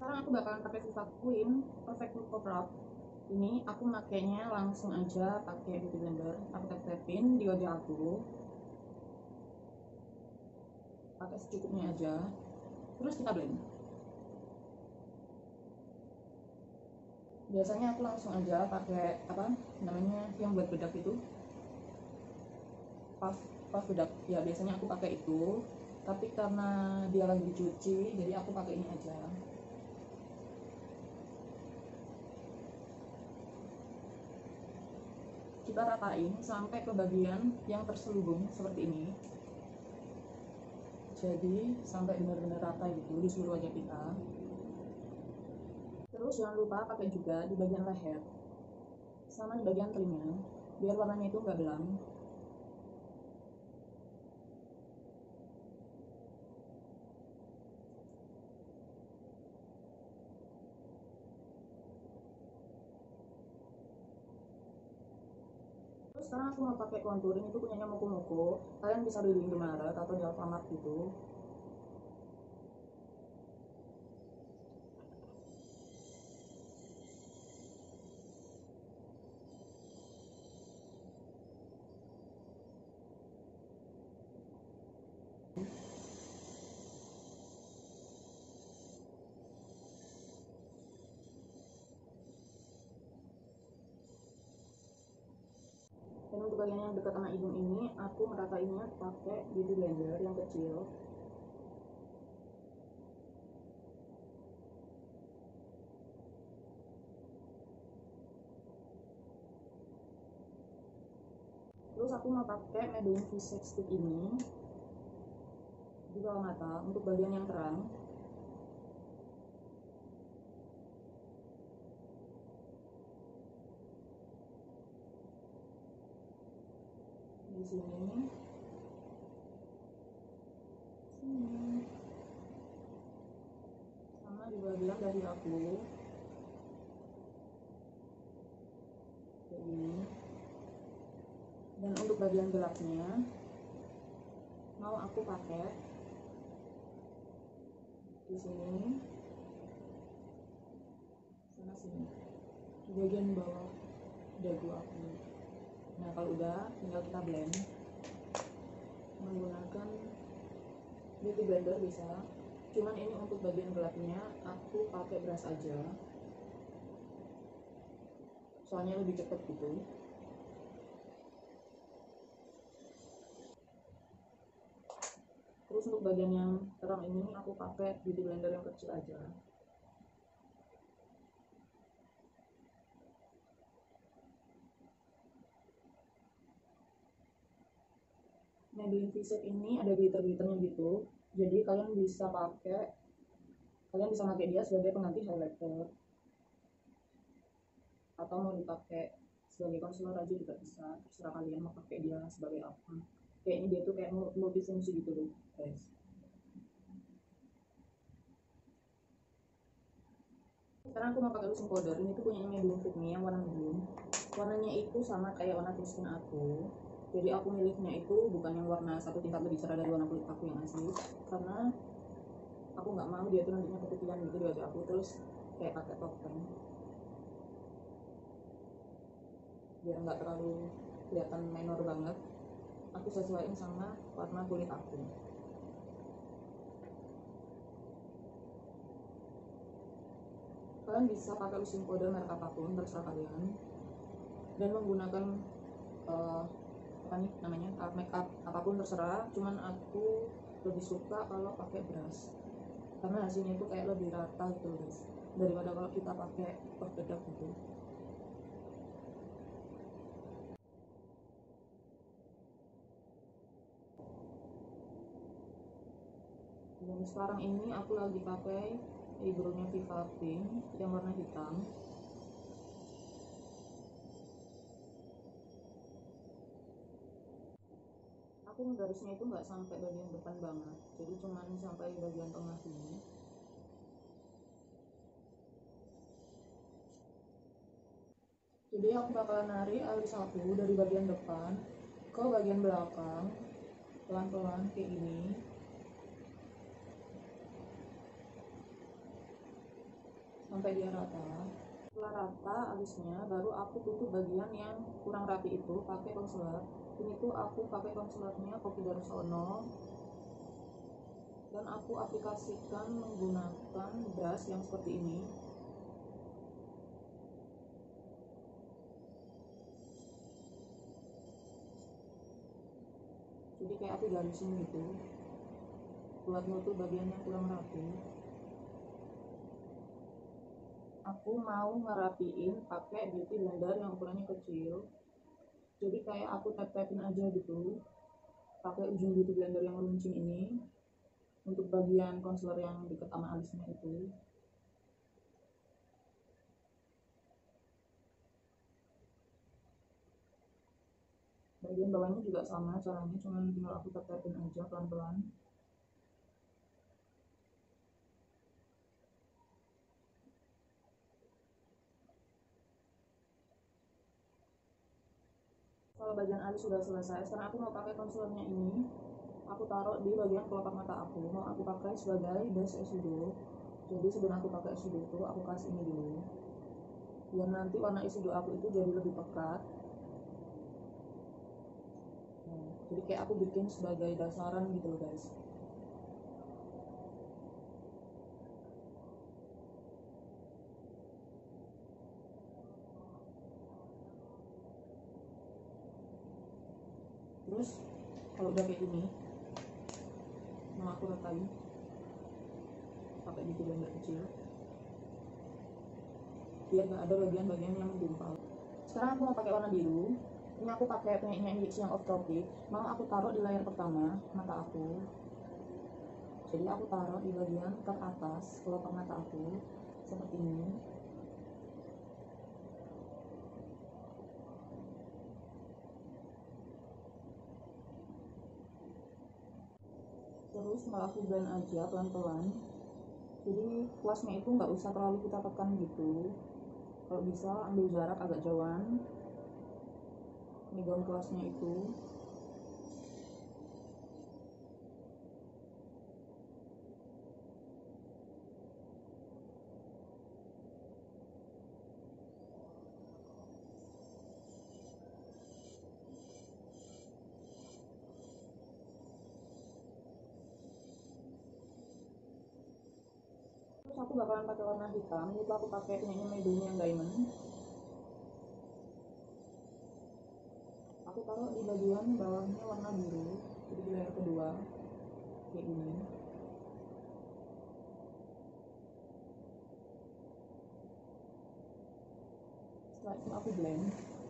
Sekarang aku bakalan pakai Viva Queen Perfect Cover Up. Ini aku makainya langsung aja pakai beauty blender. Aku tap-tapin di wajah aku, pakai secukupnya aja, terus kita blend. Biasanya aku langsung aja pakai apa namanya yang buat bedak itu, puff bedak ya, biasanya aku pakai itu, tapi karena dia lagi dicuci jadi aku pakai ini aja. Kita ratain sampai ke bagian yang terselubung seperti ini, jadi sampai benar-benar rata gitu di seluruh wajah kita. Terus jangan lupa pakai juga di bagian leher sama di bagian telinga, biar warnanya itu nggak belang. Terus sekarang aku mau pakai contouring, itu punyanya Moko Moko. Kalian bisa beli di Indomaret atau di Alfamart gitu. Dan untuk bagian yang dekat sama hidung ini, aku meratainnya pakai beauty blender yang kecil. Terus aku mau pakai Maybelline Visage Stick ini di bawah mata untuk bagian yang terang. Di sini, sama di bagian dari aku kayak gini. Dan untuk bagian gelapnya mau aku pakai di sini, sama sini, di bagian bawah dagu aku. Nah kalau udah, tinggal kita blend menggunakan beauty blender bisa. Cuman ini untuk bagian gelapnya aku pakai brush aja, soalnya lebih cepet gitu. Terus untuk bagian yang terang ini aku pakai beauty blender yang kecil aja. Maybelline Visage ini ada glitter-glitternya gitu, jadi kalian bisa pakai dia sebagai pengganti highlighter, atau mau dipakai sebagai concealer aja juga bisa, terserah kalian mau pakai dia sebagai apa. Kayak ini dia tuh kayak multifungsi gitu loh guys. Sekarang aku mau pakai loosing powder. Ini tuh punya Maybelline Fit Me yang warna medium. Warnanya itu sama kayak warna kulit skin aku, jadi aku milihnya itu bukan yang warna satu tingkat lebih cerah dari warna kulit aku yang asli, karena aku nggak mau dia tuh nantinya keputihan gitu di wajah aku, terus kayak pakai topeng, biar nggak terlalu kelihatan minor banget. Aku sesuaiin sama warna kulit aku. Kalian bisa pakai loosing powder merek apapun, terserah kalian, dan menggunakan apa nih namanya, makeup apapun terserah. Cuman aku lebih suka kalau pakai brush, karena hasilnya itu kayak lebih rata gitu guys, daripada kalau kita pakai bedak gitu. Dan sekarang ini aku lagi pakai eyebrow-nya Viva Pink yang warna hitam. Aku menggarisnya itu nggak sampai bagian depan banget, jadi cuman sampai bagian tengah sini. Jadi aku bakalan narik alis aku dari bagian depan ke bagian belakang, pelan-pelan kayak gini. sampai dia rata. Setelah rata alisnya, baru aku tutup bagian yang kurang rapi itu pakai concealer. Ini tuh aku pakai concealernya Kopi Darsono, dan aku aplikasikan menggunakan brush yang seperti ini. Jadi kayak aku garisin gitu buat nutup bagian yang kurang rapi. Aku mau ngerapiin pakai beauty blender yang ukurannya kecil. Jadi kayak aku tap-tapin aja gitu pakai ujung beauty blender yang runcing ini untuk bagian concealer yang dekat sama alisnya itu. Bagian bawahnya juga sama caranya, cuma tinggal aku tap-tapin aja pelan-pelan. Kalau bagian alis sudah selesai, sekarang aku mau pakai concealernya ini. Aku taruh di bagian kelopak mata aku. Mau aku pakai sebagai base eyeshadow. Jadi sebelum aku pakai eyeshadow itu, aku kasih ini dulu. Biar nanti warna eyeshadow aku itu jadi lebih pekat. Jadi kayak aku bikin sebagai dasaran gitu loh guys. Terus kalau udah kayak gini, mau aku ratain pakai beauty blender kecil biar gak ada bagian-bagian yang menggumpal. Sekarang aku mau pakai warna biru. Ini aku pakai punya NYX yang off topic. Mau aku taruh di layer pertama mata aku. Jadi aku taruh di bagian teratas kelopak mata aku seperti ini. Terus mau aku blend aja pelan-pelan. Jadi kuasnya itu nggak usah terlalu kita tekan gitu. Kalau bisa ambil jarak agak jauhan megang kuasnya itu. Terus aku bakalan pakai warna hitam. Itu aku pakai punyanya Maybelline yang diamond. Aku taruh di bagian bawahnya warna biru, jadi di layer kedua kayak gini. Setelah itu aku blend.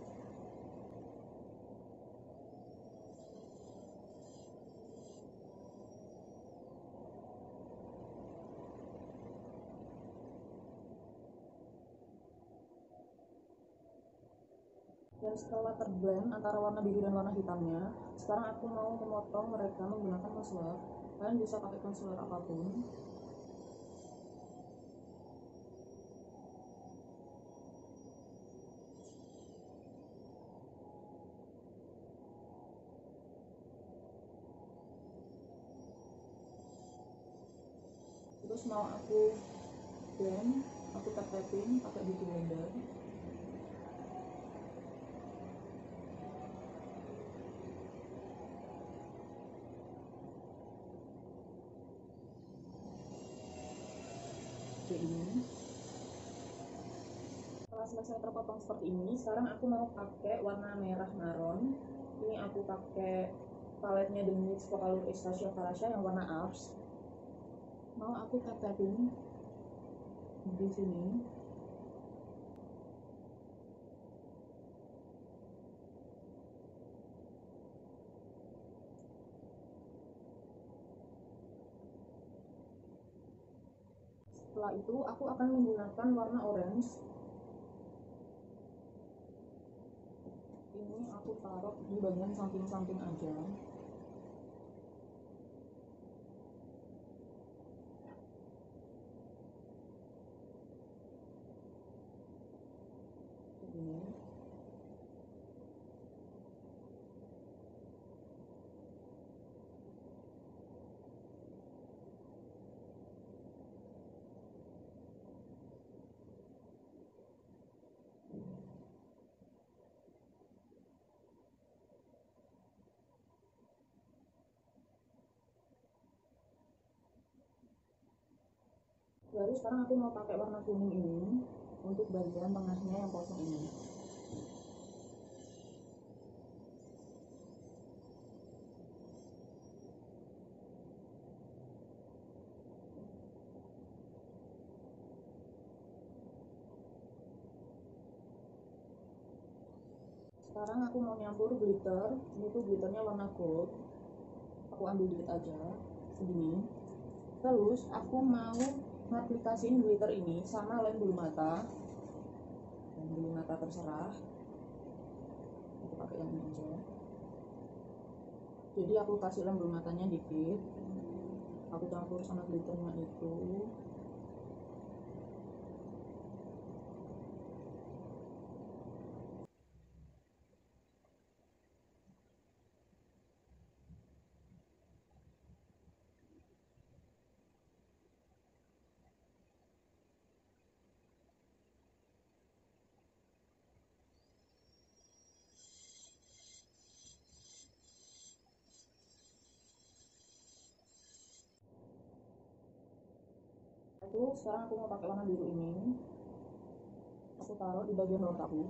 Dan setelah terblend antara warna biru dan warna hitamnya, sekarang aku mau memotong mereka menggunakan concealer. Kalian bisa pakai concealer apapun. Terus mau aku blend, aku tap-tapin pakai beauty blender. Kayak ini. Setelah selesai terpotong seperti ini, sekarang aku mau pakai warna merah marron. Ini aku pakai paletnya The NYX Focallure Estacia Farasha yang warna Alps. Mau aku tap-tapin di sini. Setelah itu aku akan menggunakan warna orange. Ini aku taruh di bagian samping-samping aja. Ini. Baru sekarang aku mau pakai warna kuning ini untuk bagian tengahnya yang kosong ini. Sekarang aku mau nyampur glitter. Ini tuh glitternya warna gold. Aku ambil dikit aja segini. Terus aku mau ngaplikasiin glitter ini sama lem bulu mata. Lem bulu mata terserah, aku pakai yang ini aja. Jadi aku kasih lem bulu matanya dikit, aku campur sama glitternya itu. Sekarang aku mau pakai warna biru ini. Aku taruh di bagian bawah aku.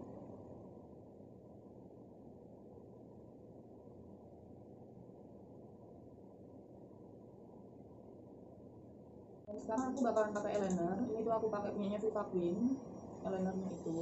Dan sekarang aku bakalan pakai eyeliner. Ini tuh aku pakai punyanya Viva Queen. Eyelinernya itu.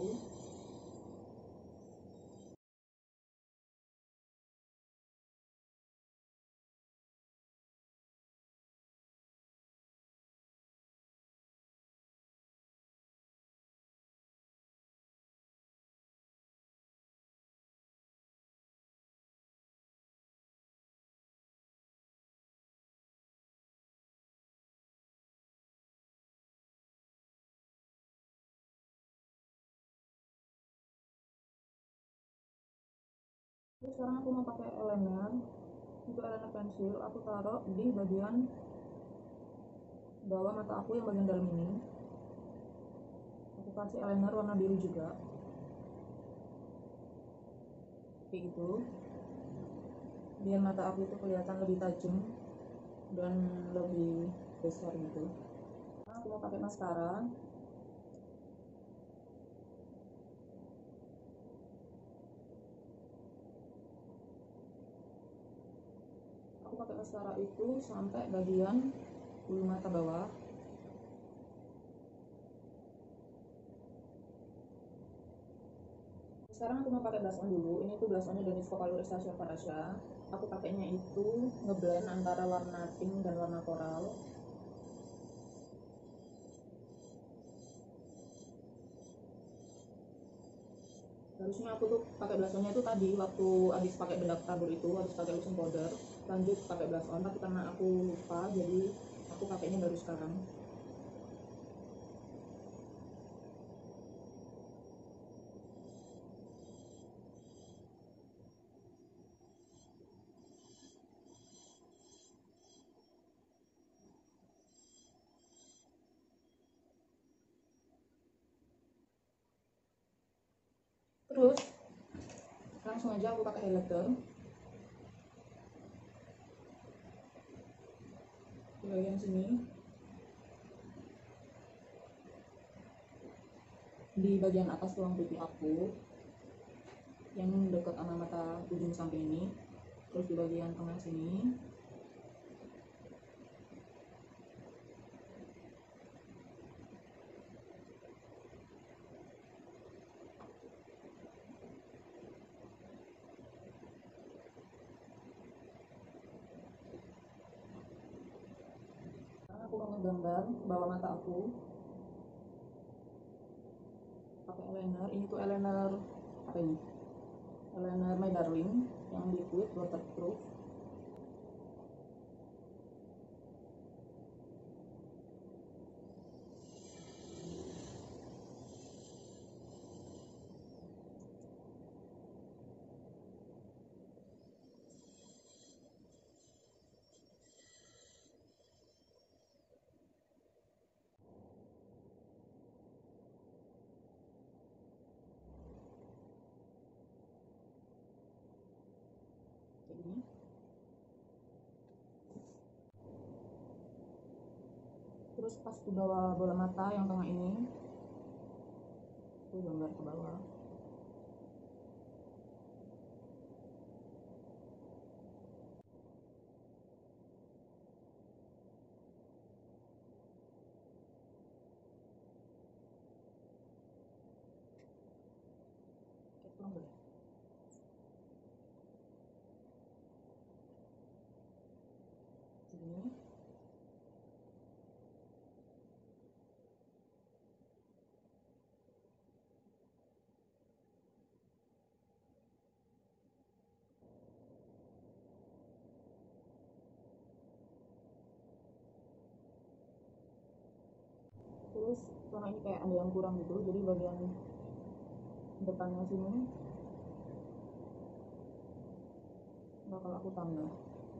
Terus sekarang aku mau pakai eyeliner. Untuk eyeliner pensil aku taruh di bagian bawah mata aku yang bagian dalam ini. Aku kasih eyeliner warna biru juga, kayak gitu, biar mata aku itu kelihatan lebih tajam dan lebih besar gitu. Nah, aku mau pakai maskara. Aku pakai maskara itu sampai bagian bulu mata bawah. Sekarang aku mau pakai blush on dulu. Ini tuh blush onnya dari Scopalure Estacia Parasha. Aku pakainya itu ngeblend antara warna pink dan warna coral. Harusnya aku tuh pakai blush onnya itu tadi waktu habis pakai bedak tabur itu, habis pakai lotion powder, lanjut pakai blush on. Tapi karena aku lupa, jadi aku pakainya baru sekarang. Terus langsung aja aku pakai highlighter di bagian sini, di bagian atas tulang pipi aku yang dekat sama mata ujung samping ini, terus di bagian tengah sini. Sekarang aku mau menggambar bawah mata aku pakai eyeliner. Ini tuh eyeliner apa ini? Eyeliner My Darling yang liquid waterproof. Kayak gini. Terus Terus pas di bawah bola mata yang tengah ini aku gambar ke bawah. Oke, pulang boleh. Ini terus karena ini kayak ada yang kurang gitu, jadi bagian depannya sini bakal aku tambah.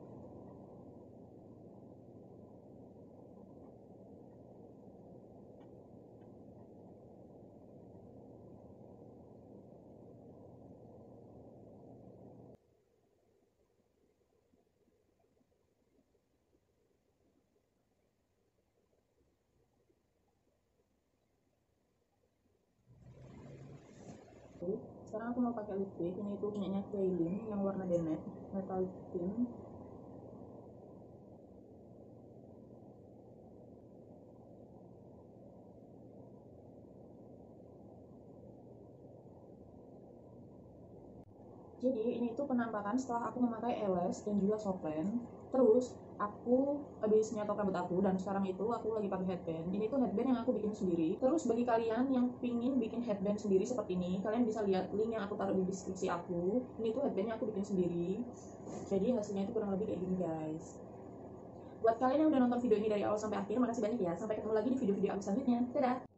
Sekarang aku mau pakai lipstick, ini tuh punyanya Kailin yang warna denet metal pink. Jadi ini tuh penampakan setelah aku memakai eyelash dan juga softline. Terus aku habis nyetok rambut aku dan sekarang itu aku lagi pakai headband. Ini tuh headband yang aku bikin sendiri. Terus bagi kalian yang pingin bikin headband sendiri seperti ini, kalian bisa lihat link yang aku taruh di deskripsi aku. Ini tuh headband yang aku bikin sendiri. Jadi hasilnya itu kurang lebih kayak gini guys. Buat kalian yang udah nonton video ini dari awal sampai akhir, makasih banyak ya. Sampai ketemu lagi di video-video aku selanjutnya. Dadah!